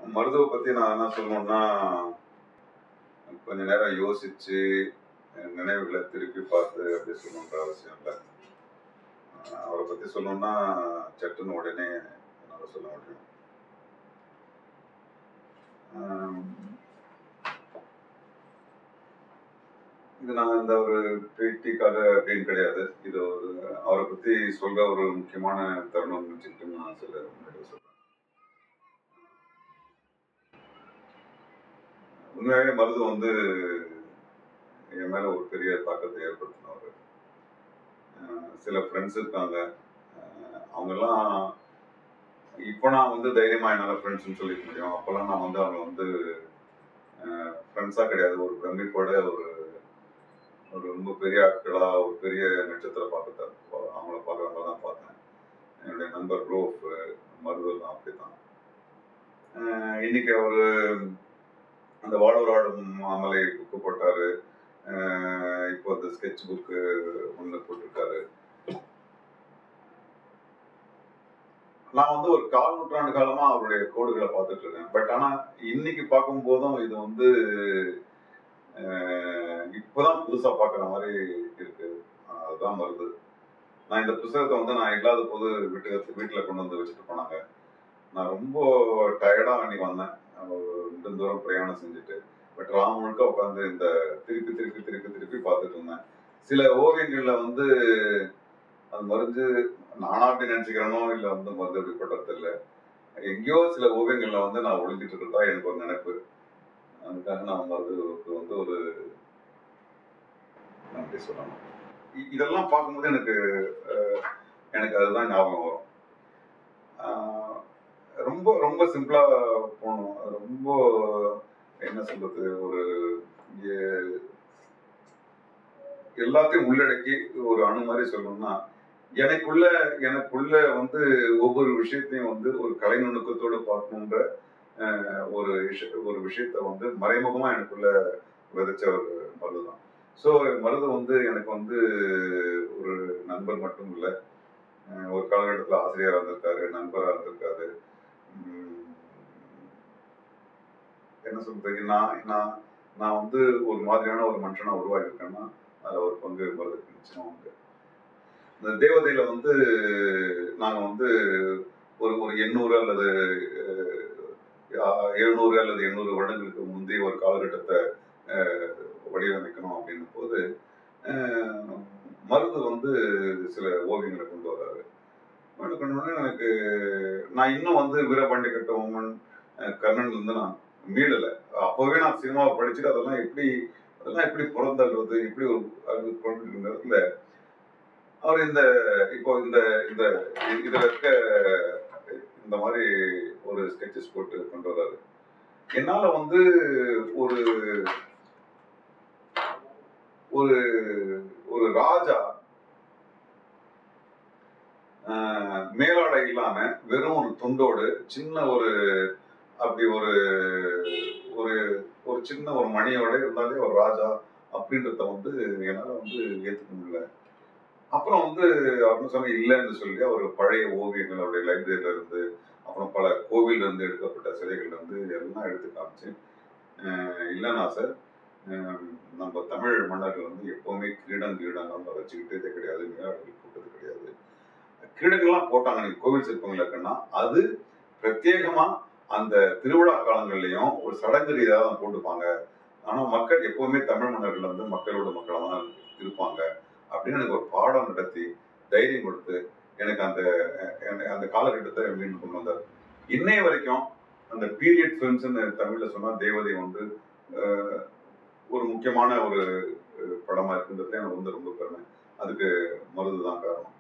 மருதுவை பத்தி நான் என்ன சொல்லணும்னா, கொஞ்ச நேரம் யோசிச்சு நினைவுகளை திருப்பி பார்த்து அப்படி சொல்லணுன்ற அவசியம் இல்லை. அவரை பத்தி சொல்லணும்னா சட்டுன்னு உடனே என்னால் சொல்ல முடியும். இது நான் இந்த ஒரு பேட்டிக்காக அப்படின்னு கிடையாது. இது ஒரு அவரை பத்தி சொல்ற ஒரு முக்கியமான தருணம் நினைச்சுட்டு நான் சொல்ல சொல்றேன். உண்மையாகவே மருது வந்து என் மேல ஒரு பெரிய தாக்கத்தை ஏற்படுத்தினவர். சில ஃப்ரெண்ட்ஸ் இருக்காங்க, அவங்கெல்லாம் இப்போ நான் வந்து தைரியமா என்னால் ஃப்ரெண்ட்ஸ்ன்னு சொல்லிக்க முடியும். அப்போல்லாம் நான் வந்து அவங்க வந்து ஃப்ரெண்ட்ஸாக கிடையாது, ஒரு பிரமிப்போட ஒரு ஒரு ரொம்ப பெரிய ஆட்களா ஒரு பெரிய நட்சத்திர பார்க்க அவங்கள பார்க்குறவங்க தான் பார்த்தேன். என்னுடைய நண்பர் ரோஃப் மருதெல்லாம் அப்படித்தான். இன்னைக்கு அவரு அந்த வாழோராடும் மாமலை புக்கு போட்டாரு. இப்போ அந்த ஸ்கெட்ச் புக்கு ஒன்று போட்டிருக்காரு. நான் வந்து ஒரு 4 நூற்றாண்டு காலமா அவருடைய கோடுகளை பார்த்துட்டு இருக்கேன். பட் ஆனா இன்னைக்கு பார்க்கும் போதும் இது வந்து இப்பதான் புதுசா பார்க்குற மாதிரி இருக்கு. அதுதான் மருது. நான் இந்த புத்தகத்தை வந்து நான் இல்லாத போது வீட்டுல கொண்டு வந்து வச்சுட்டு போனாங்க. நான் ரொம்ப டயர்டா அன்னைக்கு வந்தேன், ரெண்டு தூரம் பிரயாணம் செஞ்சுட்டு. பட் ராம் முழுக்க உட்காந்து இந்த திருப்பி திருப்பி திருப்பி திருப்பி பார்த்துட்டு இருந்தேன். சில ஓவியங்கள்ல வந்து அது மருந்து நானா அப்படி நினைச்சுக்கிறேனோ இல்லை வந்து மருந்து அப்படிப்பட்டது இல்லை. எங்கேயோ சில ஓவியங்கள்ல வந்து நான் ஒழிஞ்சிட்டு இருக்கிறதா எனக்கு ஒரு நினைப்பு. அதுக்காக நான் மருந்துக்கு வந்து ஒரு நன்றி சொல்லணும். இதெல்லாம் பார்க்கும்போது எனக்கு அதுதான் ஞாபகம் வரும். ரொம்ப ரொம்ப சிம்பிளா போகணும். ரொம்ப என்ன சொல்றது, ஒரு எல்லாத்தையும் உள்ளடக்கி ஒரு அணு மாதிரி சொல்லணும்னா, எனக்குள்ள வந்து ஒவ்வொரு விஷயத்தையும் வந்து ஒரு கலை நுணுக்கத்தோடு பார்க்கணுன்ற ஒரு விஷயத்த வந்து மறைமுகமா எனக்குள்ள விதைச்ச ஒரு மருது தான். ஸோ மருது வந்து எனக்கு வந்து ஒரு நண்பர் மட்டும் இல்லை, ஒரு காலகட்டத்தில் ஆசிரியராக இருந்திருக்காரு, நண்பராக இருந்திருக்காரு. என்ன சொல்றது, நான் வந்து ஒரு மாதிரியான ஒரு மனுஷனா உருவாகிருக்கேன்னா அதில் ஒரு பங்கு மருதுக்கு நிச்சயம் உண்டு. இந்த தேவதையில வந்து நாங்கள் வந்து ஒரு 800 அல்லது 700 அல்லது 800 வருடங்களுக்கு முந்தைய ஒரு காலகட்டத்தை வடிவமைக்கணும் அப்படின்னும் போது மருது வந்து சில ஓவியங்களை கொண்டு வர்றாரு. எனக்கு நான் இன்னும் வந்து வீரபாண்டி கட்டபொம்மன், கர்ணன்ல இருந்து நான் மீளலை. அப்பவே நான் சினிமாவை படிச்சுட்டு அதெல்லாம் எப்படி புறந்தள்ளுவது, எப்படி ஒரு அது கொண்டு நேரத்துல அவர் இப்போ இதுல இருக்க இந்த மாதிரி ஒரு ஸ்கெட்சஸ் போட்டு கொண்டு வர்றாரு. என்னால வந்து ஒரு ஒரு ஒரு ராஜா மேலாடை இல்லாம வெறும் ஒரு துண்டோடு சின்ன ஒரு அப்படி ஒரு ஒரு சின்ன ஒரு மணியோட இருந்தாலே ஒரு ராஜா அப்படின்றத வந்து என்னால வந்து ஏற்றுக்க முடியல. அப்புறம் வந்து அப்படின்னு சொன்ன இல்லைன்னு சொல்லி அவர் பழைய ஓவியங்கள் அவருடைய லைப்ரரியில இருந்து, அப்புறம் பல கோவில்ல இருந்து எடுக்கப்பட்ட சிலைகள் இருந்து எல்லாம் எடுத்து காமிச்சு, இல்லைன்னா சார் நம்ம தமிழ் மன்னர்கள் வந்து எப்பவுமே கிரீடங்கள் வச்சுக்கிட்டே கிடையாது, மேலாடல் போட்டது கிடையாது. கிரீடங்கள்லாம் போட்டாங்க நீங்க கோவில் சிற்பங்கள் இருக்குன்னா அது பிரத்யேகமா அந்த திருவிழா காலங்கள்லயும் ஒரு சடங்கு ரீதியாக தான் போட்டுப்பாங்க. ஆனா மக்கள் எப்பவுமே தமிழ் மன்னர்கள் வந்து மக்களோட மக்களாக தான் இருப்பாங்க அப்படின்னு எனக்கு ஒரு பாடம் நடத்தி தைரியம் கொடுத்து எனக்கு அந்த காலகட்டத்தை மீண்டும் கொண்டு வந்தார். இன்னைய வரைக்கும் அந்த பீரியட் ஃபிலிம்ஸ்ன்னு தமிழ்ல சொன்னா தேவதை வந்து ஒரு முக்கியமான ஒரு படமா இருக்குன்றது எனக்கு வந்து ரொம்ப பெருமை. அதுக்கு மருது தான் காரணம்.